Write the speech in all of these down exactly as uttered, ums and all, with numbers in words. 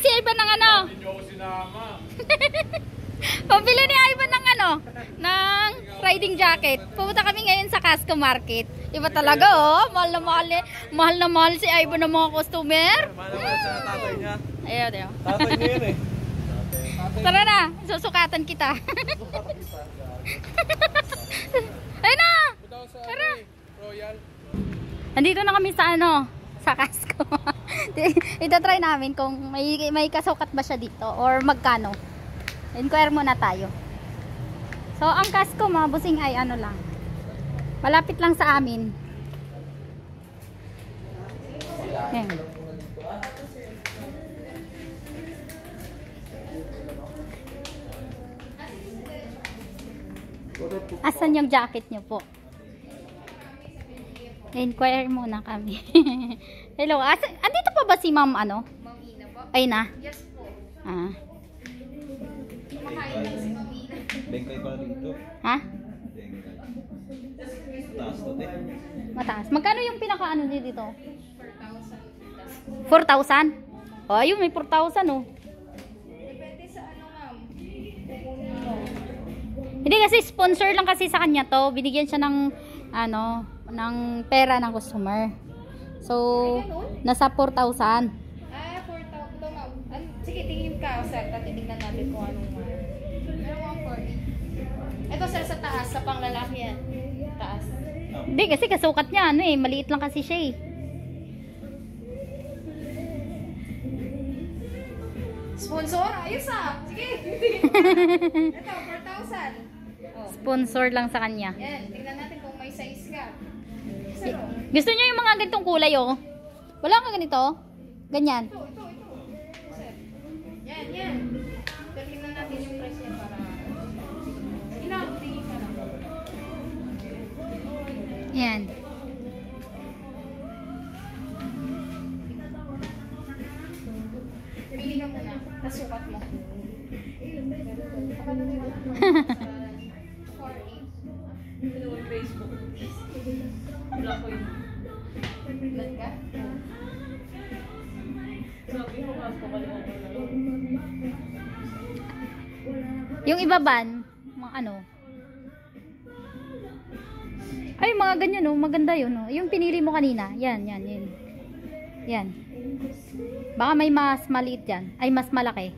si Ivan ng ano? Hindi ako sinama. Pabili ni Ivan ng ano? Ng riding jacket. Pumunta kami ngayon sa Casco Market. Iba talaga oh. Mahal na mahal, eh. mahal na mahal si Ivan ng mga customer. Mahal na sa tatay niya. Ayun, ayun. Tatay niya yun eh. Tara na, susukatan kita. Ayun na! Tara! Royal. Andito na kami sa ano, sa Casco. Ito try namin kung may, may kasukat ba siya dito or magkano. Inquire muna tayo. So, ang Casco mga busing ay ano lang. Malapit lang sa amin. Ayan. Asan yung jacket nyo po? Inquire muna kami. Hello, asan, andito pa ba si ma'am ano? Ma'am Ina po? Ay na? Yes po. Ah. Kumakain lang si Ma'am Ina. Bengkay pa dito. Ha? Bengkay. Taas to, te. Mataas. Magkano yung pinaka-ano niyo dito? four thousand. four thousand? Oh, ayun, may four thousand oh. Depende sa ano ma'am. Kukunin mo. Hindi kasi sponsor lang kasi sa kanya to. Binigyan siya ng ano, ng pera ng customer. So, nasa four thousand. Ah, four thousand. Ito ma'am. An- Sige, tingin ka sir. Tatignan natin kung anong ma'am. Pero one forty. Ito sir sa taas. Sa panglalaki yan. Taas. Hindi kasi kasukat niya ano eh, maliit lang kasi siya eh. Sponsor? Ayos ah. Sige. Ito, four thousand. Oh. Sponsor lang sa kanya. Yan. Tingnan natin kung may size ka. Sir, oh. Gusto niya yung mga ganitong kulay oh. Wala ka ganito? Ganyan. Ito, ito, ito. Sir. Yan, yan. So, tingnan natin yung price niya para... Sige na, tingin ka lang. Yan. Pili ka muna. Tapos sukat mo. four eight. Pinuwan Facebook. Wala ko yun. Blood ka? Sabi ko, mas ko kalimutan na lang. Yung iba ban, mga ano. Ay, mga ganyan oh, maganda yun oh. Yung pinili mo kanina. Yan, yan, yan. Yan. Baka may mas maliit yan. Ay, mas malaki.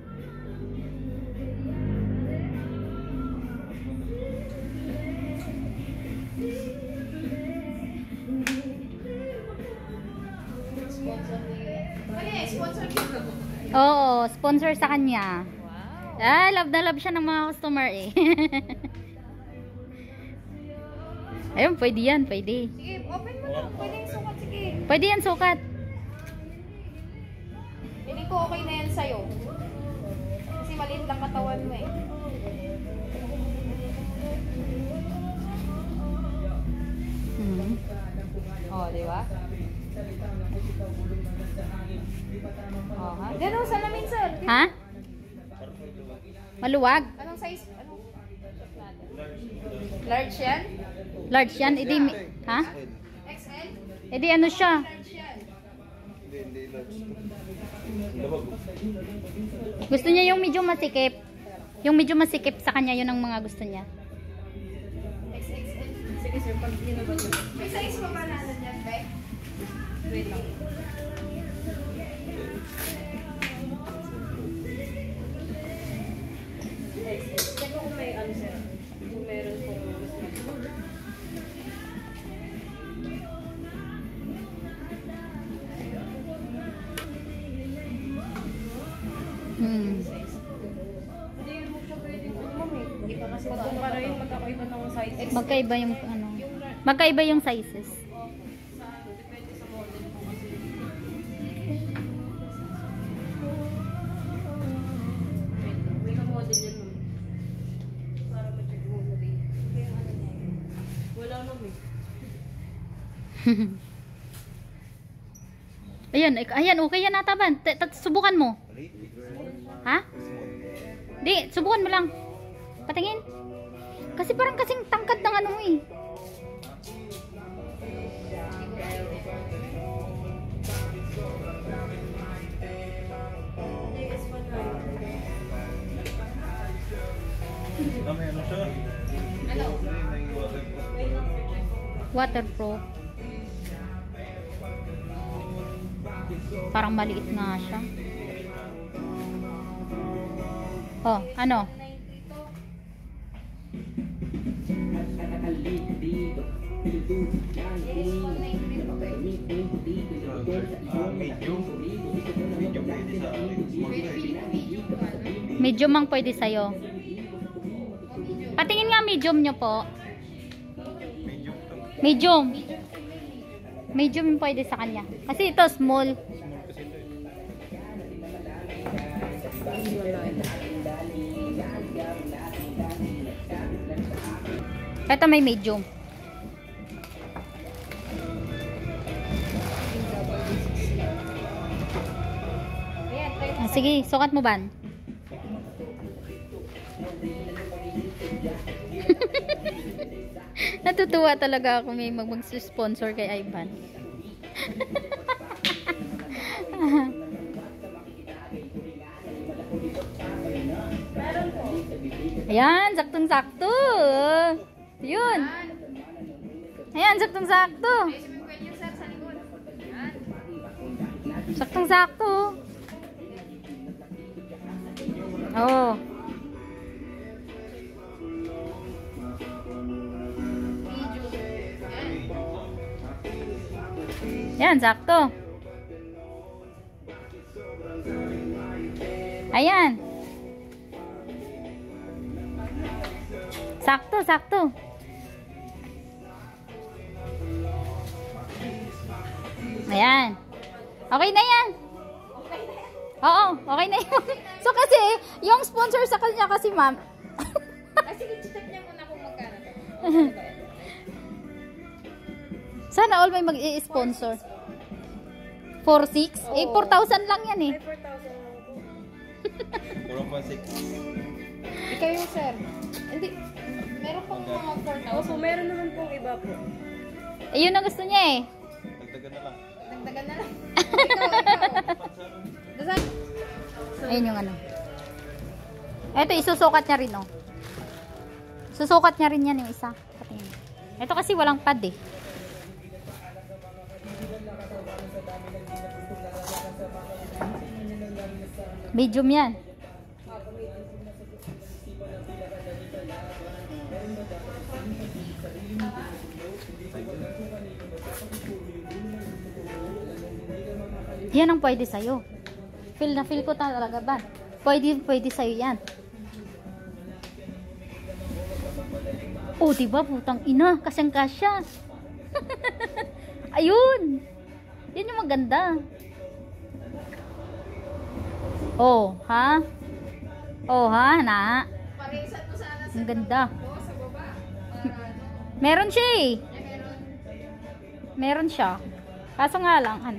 Sponsor ni... Ano yan? Sponsor dito. Oo, sponsor sa kanya. Wow. Ah, love na love siya ng mga customer eh. Ayun, pwede yan, pwede. Sige, open mo na. Pwede yung sukat. Sige. Pwede yan sukat. Hindi ko okay na yan sa'yo. Kasi maliit lang katawan mo eh. Hmm. Oh, di ba? Oh, ha? Diyan oh, salamin sir. Ha? Maluwag. Anong size? Anong large yan? Large yan. Edi, ha? X L? Edi ano siya? Large yan. Hindi, hindi large. Gusto niya yung medyo masikip. Yung medyo masikip sa kanya, yun ang mga gusto niya. X X L. Sige sir, pag ginabot mo. May size pa ba natin yan, Be? Wait lang. Check ko kung may ano sir. Kung meron pong mas mag- Hmm. Hindi mo siya pwedeng ano ma'am eh. Hindi pa kasi pag kumpara yung magkakaiba ng size. Magkaiba yung ano. Magkaiba yung sizes. Sa ano, depende sa model mo kasi. Wait, may ka-model yan ma'am. Para ma-check mo na rin. Kaya ano niya. Wala naman eh. Ayan, ik- ayan, okay yan nataban. T- t- Subukan mo. Ha? Di, subukan mo lang. Patingin. Kasi parang kasing tangkad ng ano mo eh. Ano? Waterproof. Parang maliit nga siya. Oh, ano? Medium. Medium pwede sa akin. Medium ang pwede sa'yo. Patingin nga medium nyo po. Medium to. Medium. Medium yung pwede sa kanya. Kasi ito small. Small kasi ito eh. Ito may medium. Ayan, try Ah, sige, sukat mo ban. Natutuwa talaga ako may mag- mag-sponsor kay Ivan. Ayan, saktong-sakto. Yun. Ayan, saktong-sakto. Ay, sabihin pwede yung sir sa likod. Ayan. Saktong-sakto. Oh. Medium. Ayan. Ayan, sakto. Ayan. Sakto, sakto. Ayan. Okay na yan. Oo, okay na yun. So kasi, yung sponsor sa kanya kasi ma'am. Ah, sige, check niya muna kung magkano. Sana all may mag-i-sponsor. four six? Eh, four thousand lang yan eh. four point six. Ikaw yung sir. Hindi. Meron pang mga four thousand. Opo, meron naman pong iba po. Eh, yun ang gusto niya eh. Dagdagan na lang. Dagdagan na lang. Ikaw, ikaw. Dasan. Ayun yung ano. Ito, isusukat niya rin, oh. Susukat niya rin yan yung isa. Patingin. Ito kasi walang pad, eh. Medium yan. Yan ang pwede sa'yo. Feel na feel ko talaga ba? Pwede, pwede sa'yo yan. Oh, diba? Putang ina. Kasyang-kasya. Ayun. Yan yung maganda. Oh, ha? Oh, ha? Na? Paresan mo sana sa Ang ganda. Oo, sa baba. Para ano. Meron siya eh. Ay, meron. Meron siya. Kaso nga lang, ano.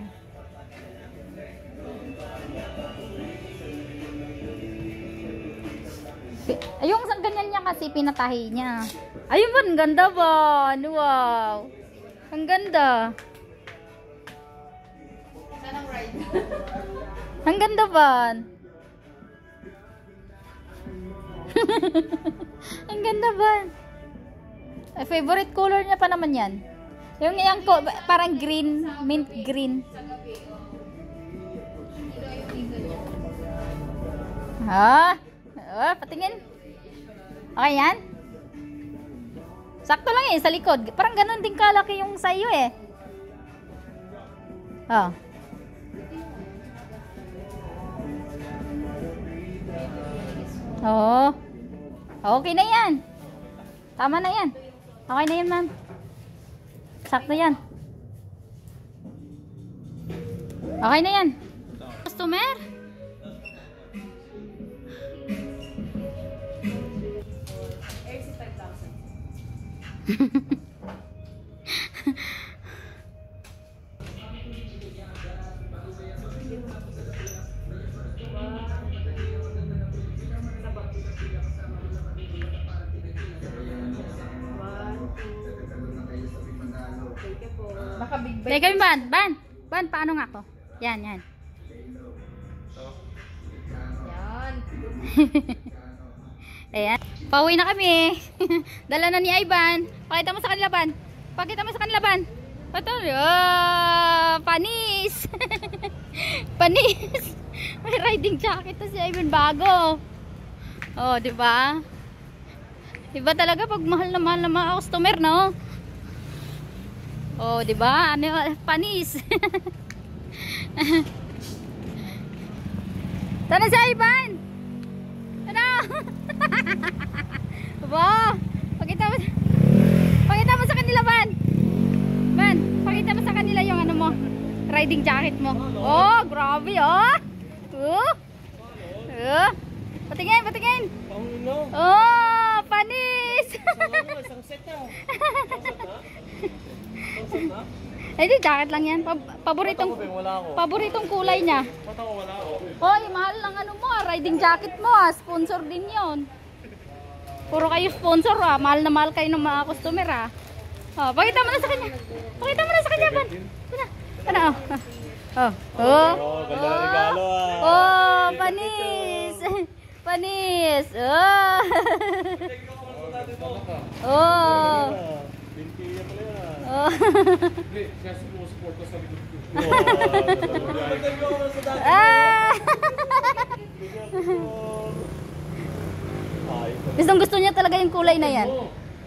Ayun, sa ganyan niya kasi pinatahi niya. Ayun ba, ang ganda ba? Wow. Ang ganda. Saan ang ride? Ang ganda ba? Ang ganda ba? Ay, favorite color niya pa naman yan. Yung yung ko, parang green, mint green. Sa gabi, oh. Ito yung tingin niya. Ha? Oh, patingin. Okay yan? Sakto lang eh, sa likod. Parang ganun din kalaki yung sa iyo eh. Oh. Oo. Okay na yan. Tama na yan. Okay na yan, ma'am. Sakto yan. Okay na yan. Customer? Baka big bite. Teka, Ban. Ban. Ban, paano nga ako? Yan, yan. Yan. Ayan. Pauwi na kami. Dala na ni Ivan. Pakita mo sa kanila, Ban. Pakita mo sa kanila, Ban. Patuloy. Oh, panis. Panis. May riding jacket to si Ivan bago. Oh, di ba? Iba talaga pag mahal na mahal na mga customer, no? Oh, di ba? Ano, panis. Tara si Ivan. Ano? Aba, pakita mo. Pakita mo sa kanila, Ban. Ban, pakita mo sa kanila yung ano mo, riding jacket mo. Oh, grabe, oh. Oh. Oh. Patingin, patingin. Pangulo. Oh, panis. Isang set na. Isang set na? Isang set na? Ay, di, jacket lang yan. Pa paboritong, Ba't ako, Beng? Wala ako. paboritong kulay niya. Ba't ako wala ako? Hoy, mahal lang ano mo, ah, riding jacket mo, ah. Sponsor din yon. Puro kayo sponsor, ah. Mahal na mahal kayo ng mga customer, ah. Oh, pakita mo na sa kanya. Pakita mo na sa kanya, Ban. Ano? Ano? Oh. Oh. Oh. Oh, ganda ng regalo, ah. Oh, panis. Panis. Oh. Oh. Binti yan pala yan. Oh. Hindi, siya support ko sa likod ko. Ah. Gustong gusto niya talaga yung kulay na yan.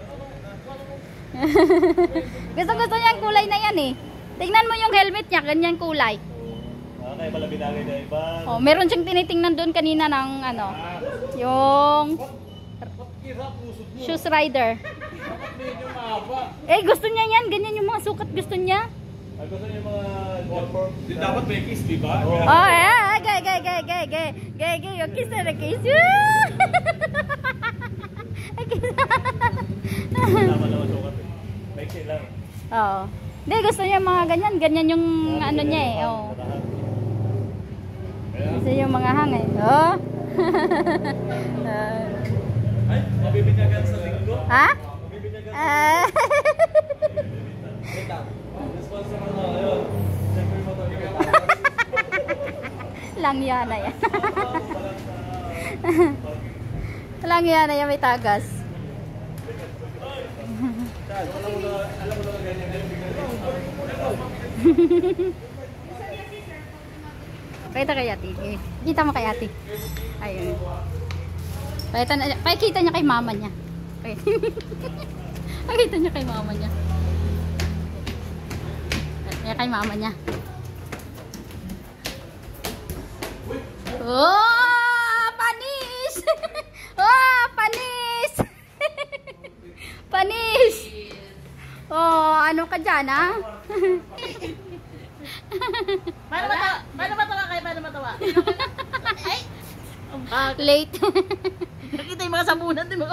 Gustong gusto niya yung kulay na yan eh. Tingnan mo yung helmet niya, ganyan kulay. Okay, pala binagay na iba. Oh, meron siyang tinitingnan doon kanina ng ano, yung shoes rider. Medyo mahaba. Eh, gusto niya yan, ganyan yung mga sukat gusto niya. Ay, gusto niyo yung mga jumper? Di dapat may kiss, di ba? Oo. Oh, eh, gay, gay, gay, gay, gay, gay, gay, yung kiss na kiss. Tama naman sukat eh. Maiksi lang. Oo. Hindi, gusto niya mga ganyan, ganyan yung ano niya eh. Oh. Gusto niya yung mga hangay. Oh. Ah. Ay, mabibinyagan sa linggo. Ha? Mabibinyagan sa Ah. linggo. Sponsor mo na ngayon. Siyempre mo ito. Lang yan na yan. Lang yan na yan, may tagas. Alam mo na, alam mo na ganyan. Pakita kay ate. Eh, Kita mo kay ate. Ayun. Pakita, na- pakita niya kay mama niya. Pakita, pakita niya kay mama niya. Kaya kay mama niya. Oh, panis! Oh, panis! Panis! Oh, ano ka dyan, ha? Paano matawa? Paano matawa kayo? Paano matawa? Ay! Late. Nakita yung mga sabunan, di ba?